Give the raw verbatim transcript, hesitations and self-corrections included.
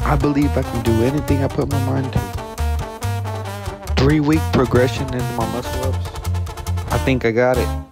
I believe I can do anything I put my mind to. Three week progression into my muscle ups. I think I got it.